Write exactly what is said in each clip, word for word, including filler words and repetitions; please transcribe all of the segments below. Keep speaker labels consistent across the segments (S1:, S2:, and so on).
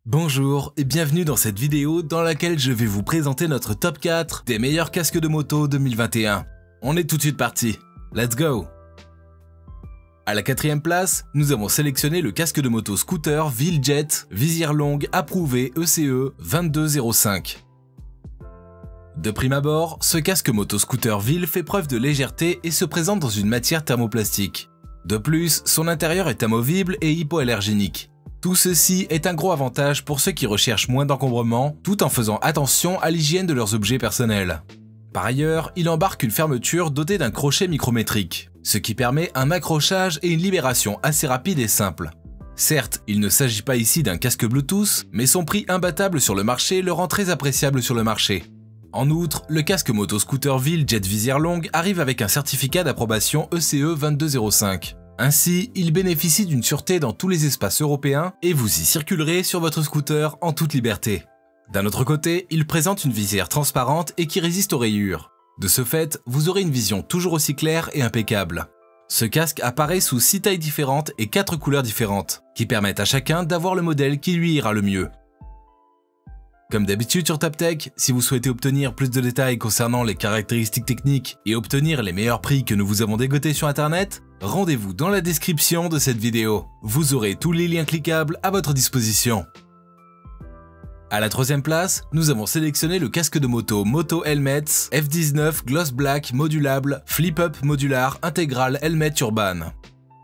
S1: Bonjour et bienvenue dans cette vidéo dans laquelle je vais vous présenter notre top quatre des meilleurs casques de moto deux mille vingt et un. On est tout de suite parti, let's go! À la quatrième place, nous avons sélectionné le casque de moto scooter Wheeljet, visière longue approuvé E C E vingt-deux zéro cinq. De prime abord, ce casque moto scooter Wheel fait preuve de légèreté et se présente dans une matière thermoplastique. De plus, son intérieur est amovible et hypoallergénique. Tout ceci est un gros avantage pour ceux qui recherchent moins d'encombrement, tout en faisant attention à l'hygiène de leurs objets personnels. Par ailleurs, il embarque une fermeture dotée d'un crochet micrométrique, ce qui permet un accrochage et une libération assez rapide et simple. Certes, il ne s'agit pas ici d'un casque Bluetooth, mais son prix imbattable sur le marché le rend très appréciable sur le marché. En outre, le casque moto scooter Wheeljet visière longue arrive avec un certificat d'approbation E C E vingt-deux zéro cinq. Ainsi, il bénéficie d'une sûreté dans tous les espaces européens et vous y circulerez sur votre scooter en toute liberté. D'un autre côté, il présente une visière transparente et qui résiste aux rayures. De ce fait, vous aurez une vision toujours aussi claire et impeccable. Ce casque apparaît sous six tailles différentes et quatre couleurs différentes, qui permettent à chacun d'avoir le modèle qui lui ira le mieux. Comme d'habitude sur Taptech, si vous souhaitez obtenir plus de détails concernant les caractéristiques techniques et obtenir les meilleurs prix que nous vous avons dégotés sur internet, rendez-vous dans la description de cette vidéo. Vous aurez tous les liens cliquables à votre disposition. À la troisième place, nous avons sélectionné le casque de moto Moto Helmets F dix-neuf Gloss Black modulable Flip-up modular intégral Helmet Urban.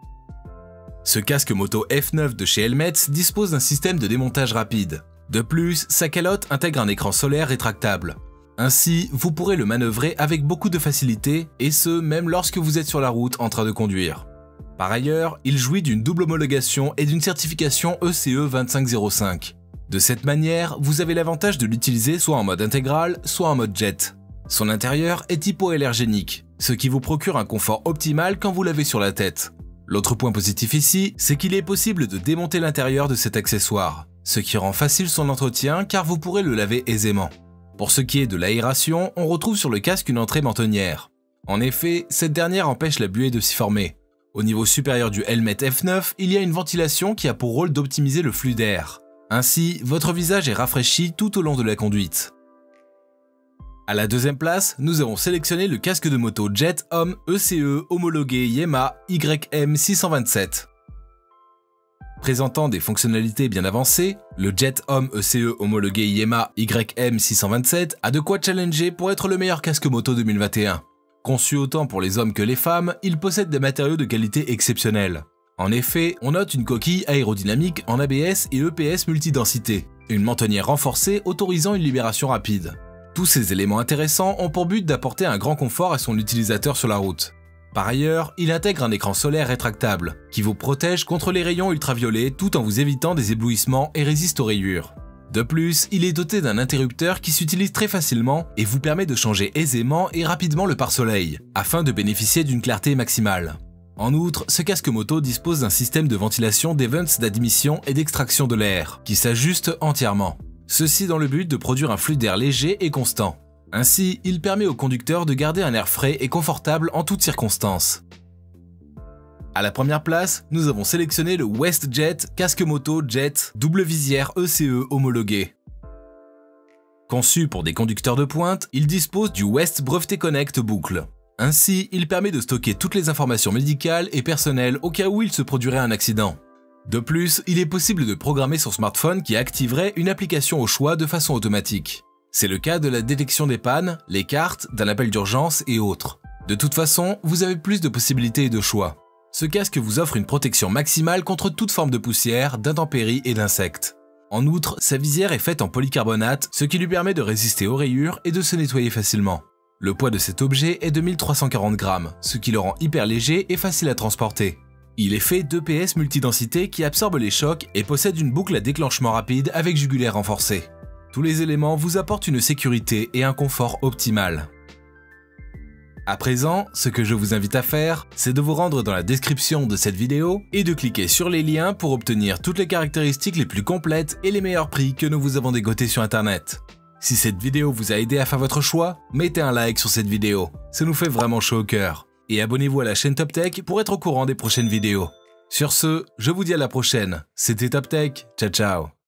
S1: Ce casque moto F neuf de chez Helmets dispose d'un système de démontage rapide. De plus, sa calotte intègre un écran solaire rétractable. Ainsi, vous pourrez le manœuvrer avec beaucoup de facilité, et ce, même lorsque vous êtes sur la route en train de conduire. Par ailleurs, il jouit d'une double homologation et d'une certification E C E vingt-cinq zéro cinq. De cette manière, vous avez l'avantage de l'utiliser soit en mode intégral, soit en mode jet. Son intérieur est hypoallergénique, ce qui vous procure un confort optimal quand vous l'avez sur la tête. L'autre point positif ici, c'est qu'il est possible de démonter l'intérieur de cet accessoire, ce qui rend facile son entretien car vous pourrez le laver aisément. Pour ce qui est de l'aération, on retrouve sur le casque une entrée mentonnière. En effet, cette dernière empêche la buée de s'y former. Au niveau supérieur du Helmet F neuf, il y a une ventilation qui a pour rôle d'optimiser le flux d'air. Ainsi, votre visage est rafraîchi tout au long de la conduite. À la deuxième place, nous avons sélectionné le casque de moto Jet Homme E C E homologué Yema Y M six cent vingt-sept. Présentant des fonctionnalités bien avancées, le Jet Homme E C E homologué Yema Y M six cent vingt-sept a de quoi challenger pour être le meilleur casque moto deux mille vingt et un. Conçu autant pour les hommes que les femmes, il possède des matériaux de qualité exceptionnelle. En effet, on note une coquille aérodynamique en A B S et E P S multidensité, une mentonnière renforcée autorisant une libération rapide. Tous ces éléments intéressants ont pour but d'apporter un grand confort à son utilisateur sur la route. Par ailleurs, il intègre un écran solaire rétractable, qui vous protège contre les rayons ultraviolets tout en vous évitant des éblouissements et résiste aux rayures. De plus, il est doté d'un interrupteur qui s'utilise très facilement et vous permet de changer aisément et rapidement le pare-soleil, afin de bénéficier d'une clarté maximale. En outre, ce casque moto dispose d'un système de ventilation des vents d'admission et d'extraction de l'air, qui s'ajuste entièrement. Ceci dans le but de produire un flux d'air léger et constant. Ainsi, il permet au conducteur de garder un air frais et confortable en toutes circonstances. À la première place, nous avons sélectionné le WestJet casque moto Jet double visière E C E homologué. Conçu pour des conducteurs de pointe, il dispose du West Breveté Connect boucle. Ainsi, il permet de stocker toutes les informations médicales et personnelles au cas où il se produirait un accident. De plus, il est possible de programmer son smartphone qui activerait une application au choix de façon automatique. C'est le cas de la détection des pannes, les cartes, d'un appel d'urgence et autres. De toute façon, vous avez plus de possibilités et de choix. Ce casque vous offre une protection maximale contre toute forme de poussière, d'intempéries et d'insectes. En outre, sa visière est faite en polycarbonate, ce qui lui permet de résister aux rayures et de se nettoyer facilement. Le poids de cet objet est de mille trois cent quarante grammes, ce qui le rend hyper léger et facile à transporter. Il est fait d'E P S multidensité qui absorbe les chocs et possède une boucle à déclenchement rapide avec jugulaire renforcé. Tous les éléments vous apportent une sécurité et un confort optimal. À présent, ce que je vous invite à faire, c'est de vous rendre dans la description de cette vidéo et de cliquer sur les liens pour obtenir toutes les caractéristiques les plus complètes et les meilleurs prix que nous vous avons dégotés sur internet. Si cette vidéo vous a aidé à faire votre choix, mettez un like sur cette vidéo, ça nous fait vraiment chaud au cœur. Et abonnez-vous à la chaîne Taptech pour être au courant des prochaines vidéos. Sur ce, je vous dis à la prochaine, c'était Taptech, ciao ciao.